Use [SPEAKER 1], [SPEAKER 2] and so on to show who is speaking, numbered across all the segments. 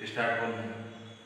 [SPEAKER 1] Start बोल दें।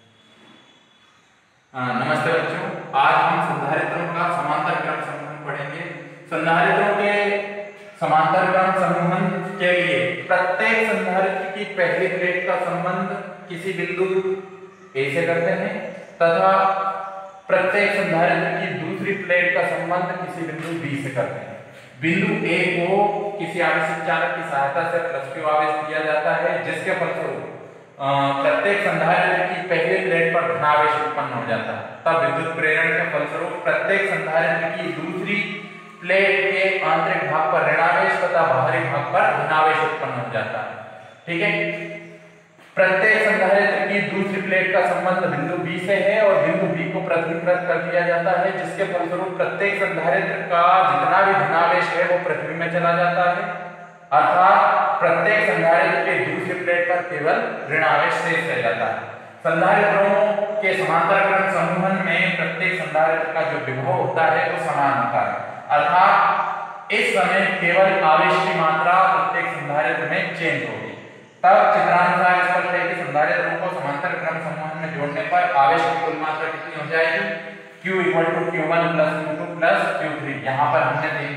[SPEAKER 1] नमस्ते बच्चों, आज हम संधारित्रों का समांतर क्रम समूहन पढ़ेंगे। संधारित्रों के समांतर क्रम समूहन के लिए प्रत्येक संधारित्र की पहली प्लेट का संबंध किसी बिंदु ए से करते हैं तथा प्रत्येक संधारित्र की दूसरी प्लेट का संबंध किसी बिंदु बी से करते हैं। बिंदु ए को किसी आवेशित चालक की सहायता से प्लस क्यू आवेश दिया जाता है, जिसके फलस्वरूप प्रत्येक संधारित्र की पहली प्लेट पर धनावेश उत्पन्न हो जाता है। तब विद्युत प्रेरण के फलस्वरूप प्रत्येक संधारित्र की दूसरी प्लेट के आंतरिक भाग पर ऋणावेश तथा बाहरी भाग पर धनावेश उत्पन्न हो जाता है। ठीक है, प्रत्येक संधारित्र की दूसरी प्लेट का संबंध बिंदु बी से है और बिंदु बी को पृथ्वीकृत कर दिया जाता है, जिसके फलस्वरूप प्रत्येक संधारित्र का जितना भी धनावेश है वो पृथ्वी में चला जाता है, अर्थात प्रत्येक संधारित्र के दूसरी प्लेट पर केवल ऋणावेश शेष रह जाता है। संधारित्रों के समांतर क्रम समूहन में प्रत्येक संधारित्र का जो विभव होता है वो समान होता है, अर्थात इस समय केवल आवेश की मात्रा प्रत्येक संधारित्र में चेंज होगी। तब चित्रानुसार स्पष्ट है कि संधारित्रों को समांतर क्रम समूहन में जोड़ने पर आवेश की कुल मात्रा कितनी हो जाएगी? Q = Q1 + Q2 + Q3। यहाँ पर हमने तीन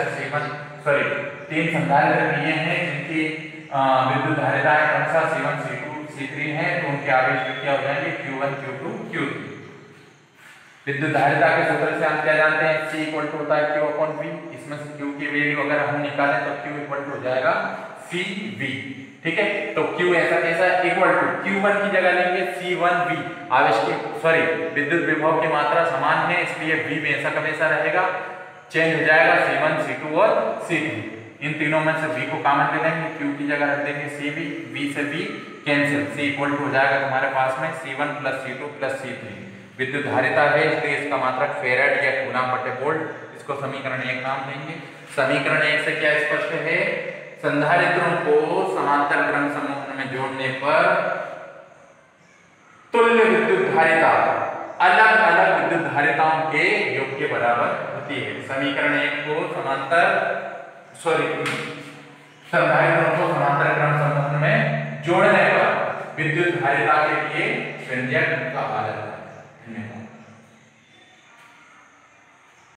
[SPEAKER 1] संधारित्र लिए हैं जिनकी विद्युत धारिताएं क्रमशः C1, C2, C3 हैं, तो उनके आवेश क्या हो जाएंगे? Q1, Q2, Q3। विद्युत धारिता के सूत्र से हम क्या जानते हैं? C = होता है Q/V। इसमें से Q की वैल्यू अगर हम निकालें तो Q = हो जाएगा CV। ठीक है, तो Q ऐसा कैसा है? इक्वल टू Q1 की जगह लेंगे C1V। आवेश की विद्युत विभव की मात्रा समान है, इसलिए V में ऐसा का वैसा रहेगा, चेंज हो जाएगा C1, C2 और C3। इन तीनों में से V को कॉमन ले लेंगे, Q की जगह रख देंगे CV, V से V कैंसिल, C = हो जाएगा तुम्हारे पास में C1 + C2 + C3। विद्युत धारिता है इसलिए इसका मात्रक फेराड या कूलम/वोल्ट, इसको समीकरण 1 नाम देंगे। समीकरण 1 से क्या स्पष्ट है? संधारित्रों को समांतर क्रम समूहन में जोड़ने पर तुल्य विद्युत धारिता अलग अलग विद्युत धारिताओं के योग के बराबर होती है। समीकरण 1 को संधारित्रों को समांतर क्रम समूहन में जोड़ने पर विद्युत धारिता के लिए व्यंजक कहा जाता है।